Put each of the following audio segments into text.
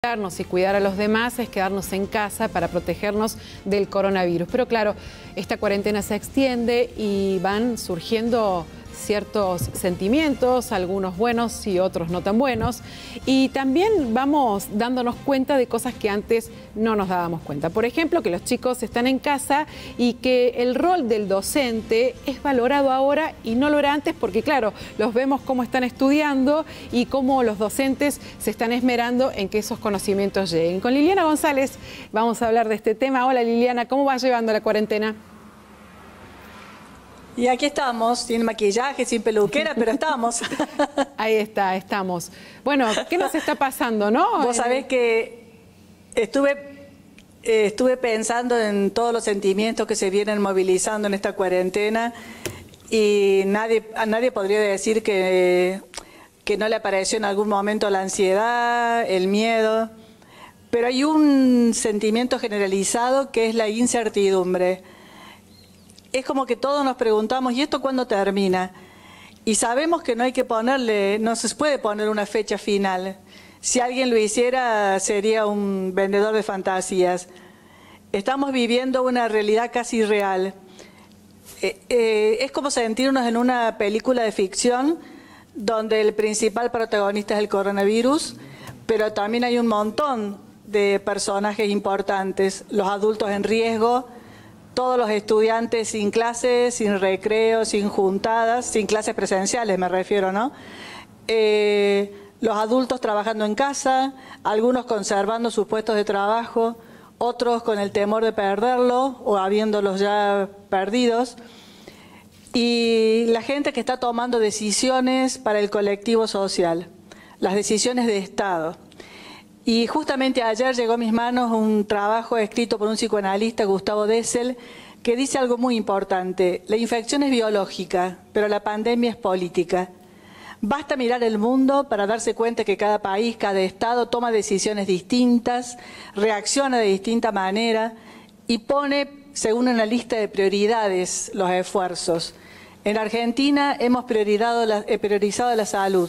Y cuidar a los demás es quedarnos en casa para protegernos del coronavirus. Pero claro, esta cuarentena se extiende y van surgiendo ciertos sentimientos, algunos buenos y otros no tan buenos. Y también vamos dándonos cuenta de cosas que antes no nos dábamos cuenta. Por ejemplo, que los chicos están en casa y que el rol del docente es valorado ahora y no lo era antes porque, claro, los vemos cómo están estudiando y cómo los docentes se están esmerando en que esos conocimientos lleguen. Con Liliana González vamos a hablar de este tema. Hola Liliana, ¿cómo vas llevando la cuarentena? Y aquí estamos, sin maquillaje, sin peluquera, pero estamos. Ahí está, estamos. Bueno, ¿qué nos está pasando, no? Vos sabés que estuve pensando en todos los sentimientos que se vienen movilizando en esta cuarentena y a nadie podría decir que no le apareció en algún momento la ansiedad, el miedo, pero hay un sentimiento generalizado que es la incertidumbre. Es como que todos nos preguntamos, ¿y esto cuándo termina? Y sabemos que no hay que ponerle, no se puede poner una fecha final. Si alguien lo hiciera, sería un vendedor de fantasías. Estamos viviendo una realidad casi real. Es como sentirnos en una película de ficción donde el principal protagonista es el coronavirus, pero también hay un montón de personajes importantes, los adultos en riesgo, todos los estudiantes sin clases, sin recreo, sin juntadas, sin clases presenciales me refiero, ¿no? Los adultos trabajando en casa, algunos conservando sus puestos de trabajo, otros con el temor de perderlo o habiéndolos ya perdidos. Y la gente que está tomando decisiones para el colectivo social, las decisiones de Estado. Y justamente ayer llegó a mis manos un trabajo escrito por un psicoanalista, Gustavo Dessel, que dice algo muy importante. La infección es biológica, pero la pandemia es política. Basta mirar el mundo para darse cuenta que cada país, cada Estado toma decisiones distintas, reacciona de distinta manera y pone, según una lista de prioridades, los esfuerzos. En Argentina hemos priorizado la salud.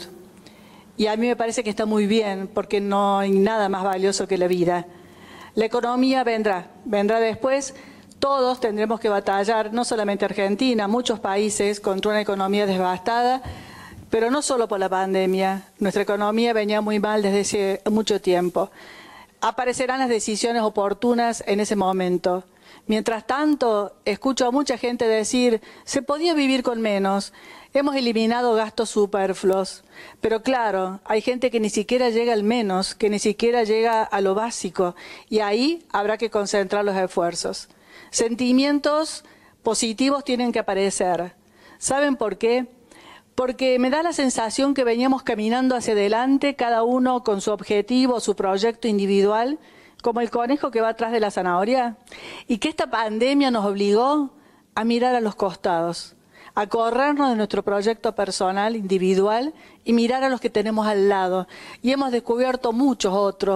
Y a mí me parece que está muy bien, porque no hay nada más valioso que la vida. La economía vendrá después. Todos tendremos que batallar, no solamente Argentina, muchos países contra una economía devastada, pero no solo por la pandemia. Nuestra economía venía muy mal desde hace mucho tiempo. Aparecerán las decisiones oportunas en ese momento. Mientras tanto, escucho a mucha gente decir, se podía vivir con menos. Hemos eliminado gastos superfluos, pero claro, hay gente que ni siquiera llega al menos, que ni siquiera llega a lo básico, y ahí habrá que concentrar los esfuerzos. Sentimientos positivos tienen que aparecer. ¿Saben por qué? Porque me da la sensación que veníamos caminando hacia adelante, cada uno con su objetivo, su proyecto individual, como el conejo que va atrás de la zanahoria, y que esta pandemia nos obligó a mirar a los costados, a corrernos de nuestro proyecto personal, individual, y mirar a los que tenemos al lado. Y hemos descubierto muchos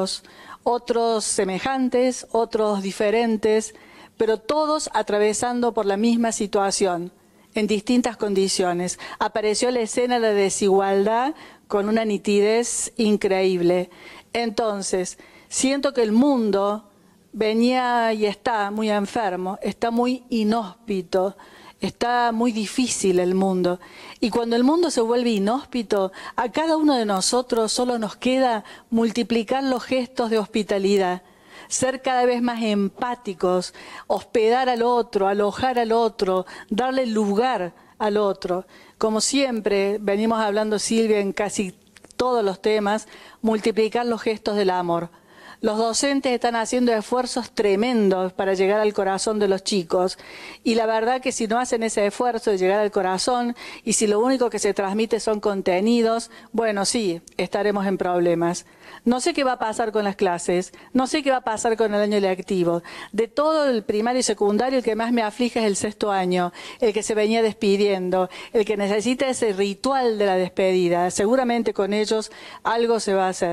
otros semejantes, otros diferentes, pero todos atravesando por la misma situación, en distintas condiciones. Apareció la escena de la desigualdad con una nitidez increíble. Entonces, siento que el mundo venía y está muy enfermo, está muy inhóspito. Está muy difícil el mundo. Y cuando el mundo se vuelve inhóspito, a cada uno de nosotros solo nos queda multiplicar los gestos de hospitalidad, ser cada vez más empáticos, hospedar al otro, alojar al otro, darle lugar al otro. Como siempre venimos hablando, Silvia, en casi todos los temas, multiplicar los gestos del amor. Los docentes están haciendo esfuerzos tremendos para llegar al corazón de los chicos y la verdad que si no hacen ese esfuerzo de llegar al corazón y si lo único que se transmite son contenidos, bueno, sí, estaremos en problemas. No sé qué va a pasar con las clases, no sé qué va a pasar con el año lectivo. De todo el primario y secundario, el que más me aflige es el sexto año, el que se venía despidiendo, el que necesita ese ritual de la despedida. Seguramente con ellos algo se va a hacer.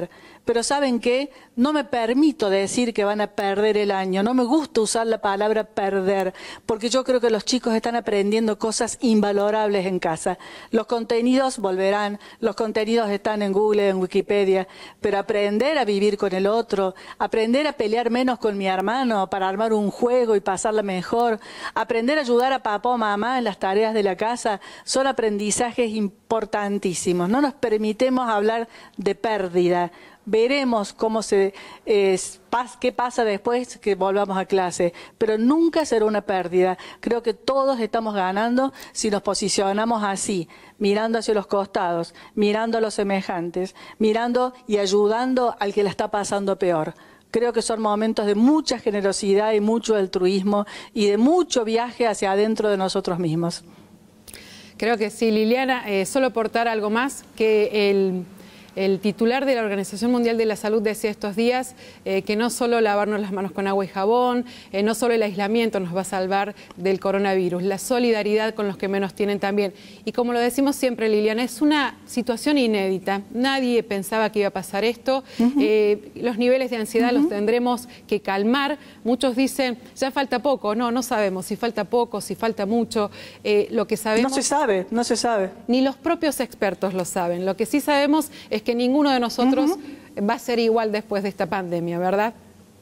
pero ¿saben qué? No me permito decir que van a perder el año, no me gusta usar la palabra perder, porque yo creo que los chicos están aprendiendo cosas invalorables en casa. Los contenidos volverán, los contenidos están en Google, en Wikipedia, pero aprender a vivir con el otro, aprender a pelear menos con mi hermano para armar un juego y pasarla mejor, aprender a ayudar a papá o mamá en las tareas de la casa, son aprendizajes importantísimos. No nos permitemos hablar de pérdida. Veremos qué pasa después que volvamos a clase, pero nunca será una pérdida. Creo que todos estamos ganando si nos posicionamos así, mirando hacia los costados, mirando a los semejantes, mirando y ayudando al que la está pasando peor. Creo que son momentos de mucha generosidad y mucho altruismo y de mucho viaje hacia adentro de nosotros mismos. Creo que sí, Liliana, solo aportar algo más, que el titular de la Organización Mundial de la Salud decía estos días que no solo lavarnos las manos con agua y jabón, no solo el aislamiento nos va a salvar del coronavirus, la solidaridad con los que menos tienen también. Y como lo decimos siempre, Liliana, es una situación inédita. Nadie pensaba que iba a pasar esto. Los niveles de ansiedad los tendremos que calmar. Muchos dicen, ya falta poco. No, no sabemos si falta poco, si falta mucho. Lo que sabemos... No se sabe, no se sabe. Ni los propios expertos lo saben. Lo que sí sabemos es que ninguno de nosotros va a ser igual después de esta pandemia, ¿verdad?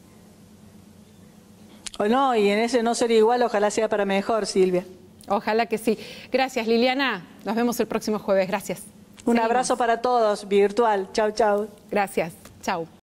O no, y en ese no ser igual, ojalá sea para mejor, Silvia. Ojalá que sí. Gracias, Liliana. Nos vemos el próximo jueves. Gracias. Un abrazo para todos, virtual. Chau, chau. Gracias. Chau.